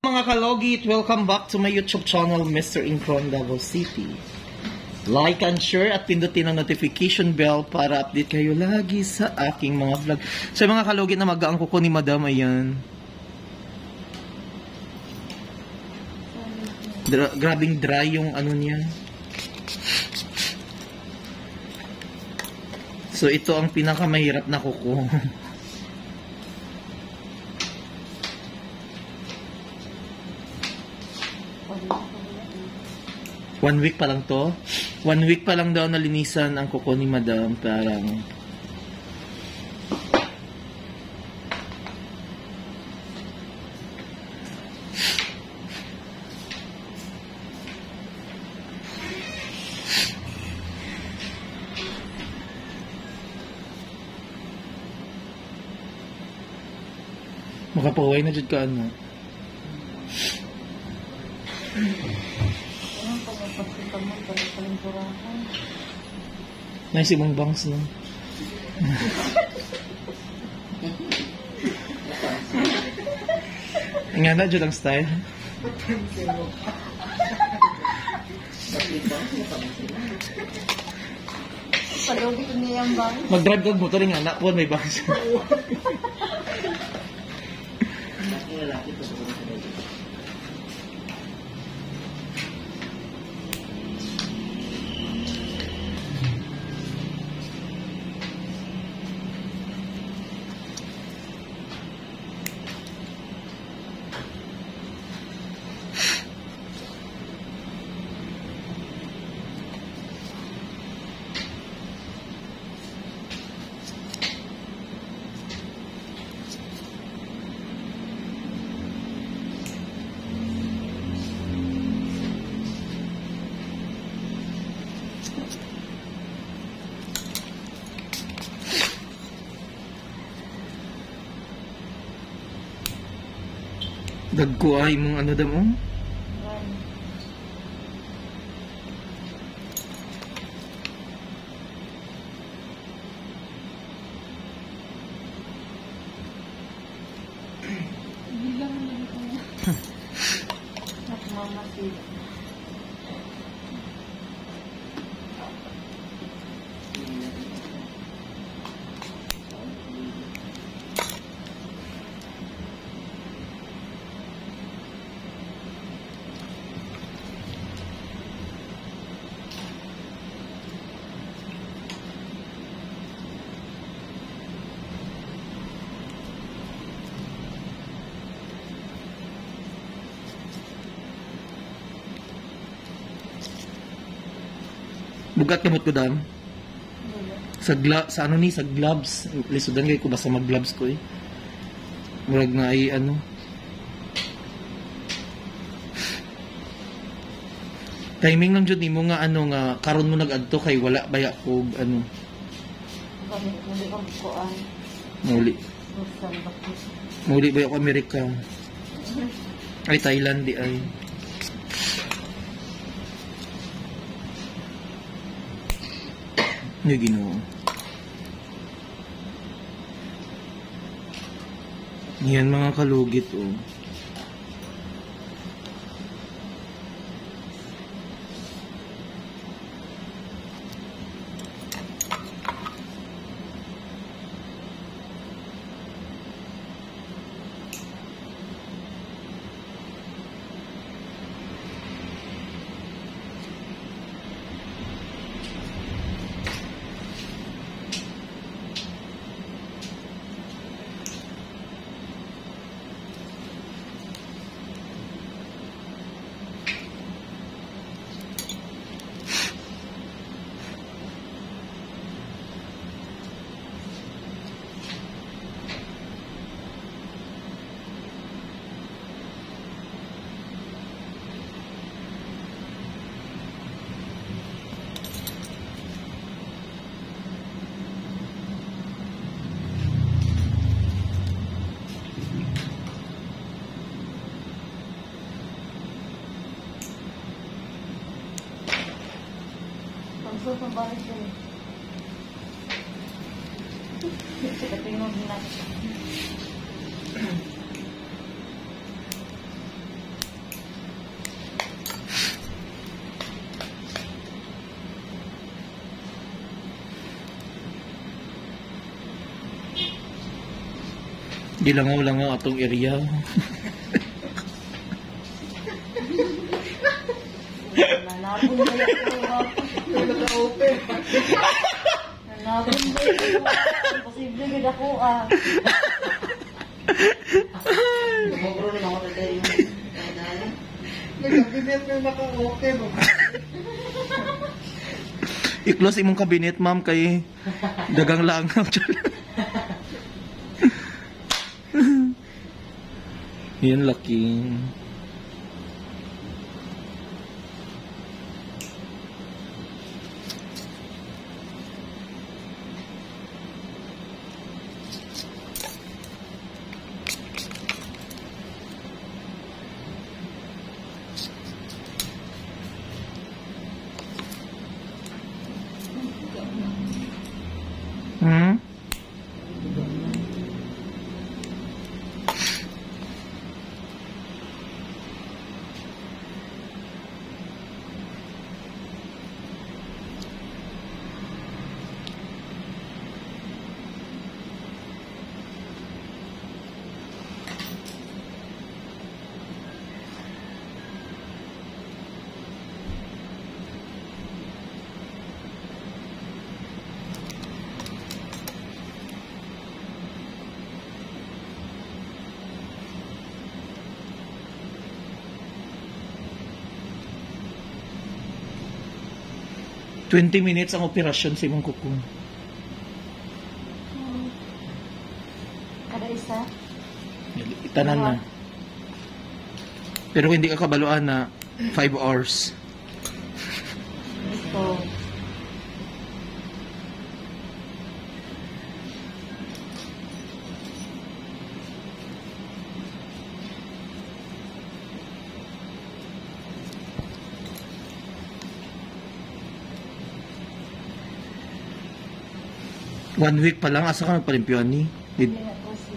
Mga kalogit, welcome back to my YouTube channel, Mr. Incron Davao City. Like and share at pindutin ang notification bell para update kayo lagi sa aking mga vlog. So mga kalogit na mag-aang kuko ni Madam, ayan. Grabing dry yung ano niya. So ito ang pinakamahirap na kuko. 1 week pa lang to. 1 week pa lang daw nalinisan ang kuko ni Madam. Parang makapaway na dyan ka ano. Nice ibang bangs no. Nga na dyan ang style. Palugit niya ang bangs. Mag-drive kag motor nga anak po may bangs. Dagko ay mong ano daw mo? Bilang na dito na. At mamasid. Bugat kamot ko dam. Sa ano ni sa gloves. Lisudan kay ko basta mag-gloves ko eh. Murag na ay ano. Timing lang jud nimo nga ano nga karon mo nag-adto kay wala baya ko ano. Muli ko bukuan. Muli. Muli baya ko Amerika. Ay Thailand di ay. Ni Ginoo. Yan mga kalugit oh. Gusto ko ba ito? Sa tingog na. Gilangaw-langaw atong area. Nanabon ba yung Naka-open. Nanabon ba yung posible gid ako ah. Kumabro na ako na yung nag-cabinet na naka-open. I-close imong kabinet, ma'am, kay dagang langaw. Yan laki. Hmm? $20 minutes ang operasyon sa imong kuko. Kada isa. Itanan na. Pero hindi ka kabaluan na 5 hours. Ito. One week pa lang, asa ka nagpalimpyuan ni? Hindi na po si...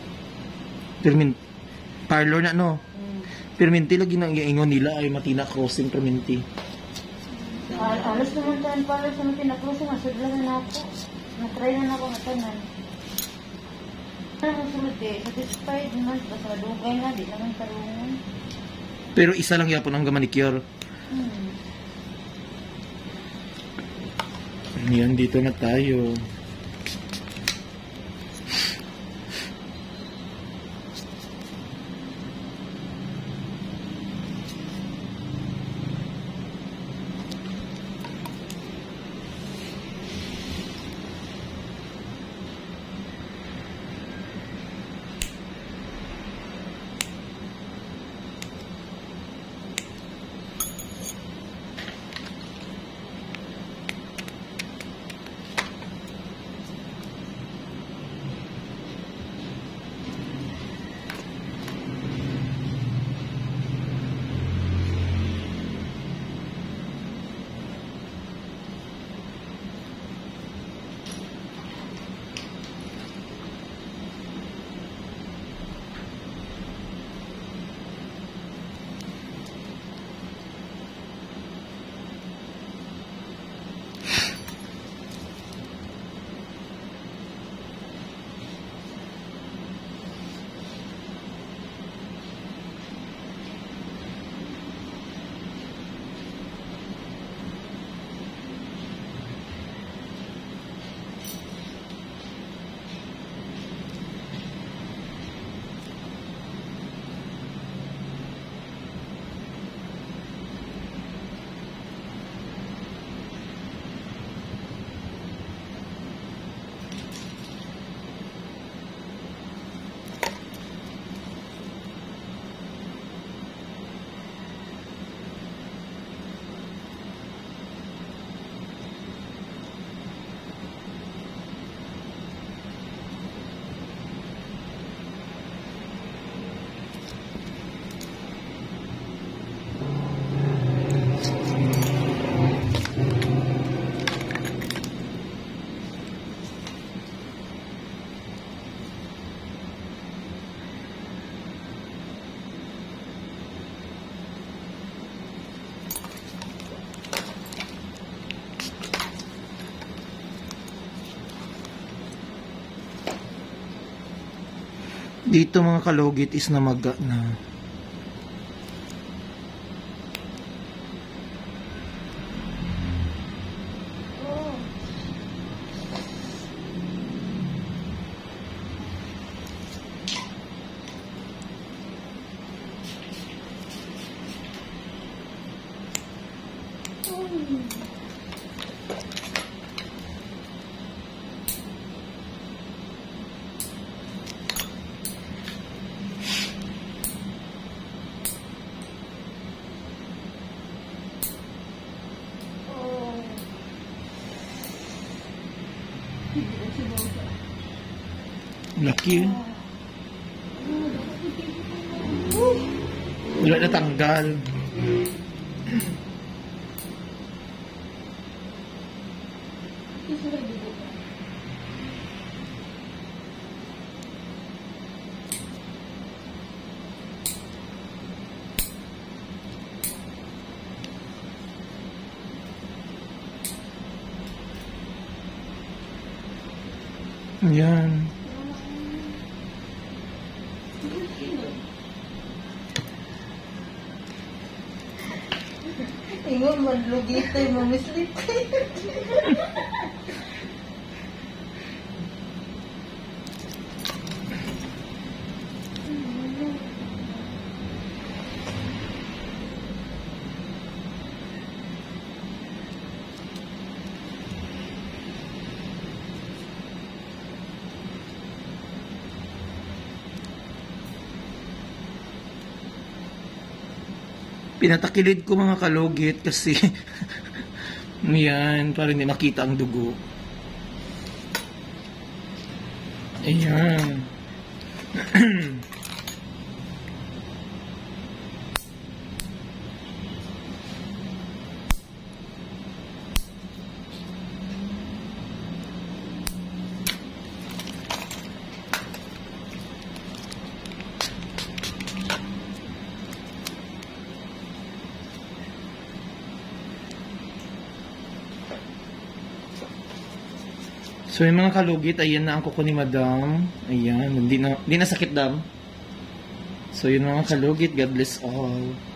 Parlor na, no? Perminti lagi nang iingon nila ay matina crossing perminti. Alas naman tayo para sa mga tinakrosin. Masudla na ako. Natry na ako matanan. Ano sunod eh? Satisfied naman. Basta madugay nga. Di naman tarungan. Pero isa lang yapon ang manicure. Yan, dito na tayo. Dito mga kalugit is namaga na. Oh. Laki. Wala na tanggal. Yan. Ingon man lugitoy mamislit. Pinatakilid ko mga kalugit kasi yan, para hindi makita ang dugo. Ayan. So yung mga kalugit, ayan na ang kuko ni Madam. Ayan, hindi na sakit dam. So yun mga kalugit, God bless all.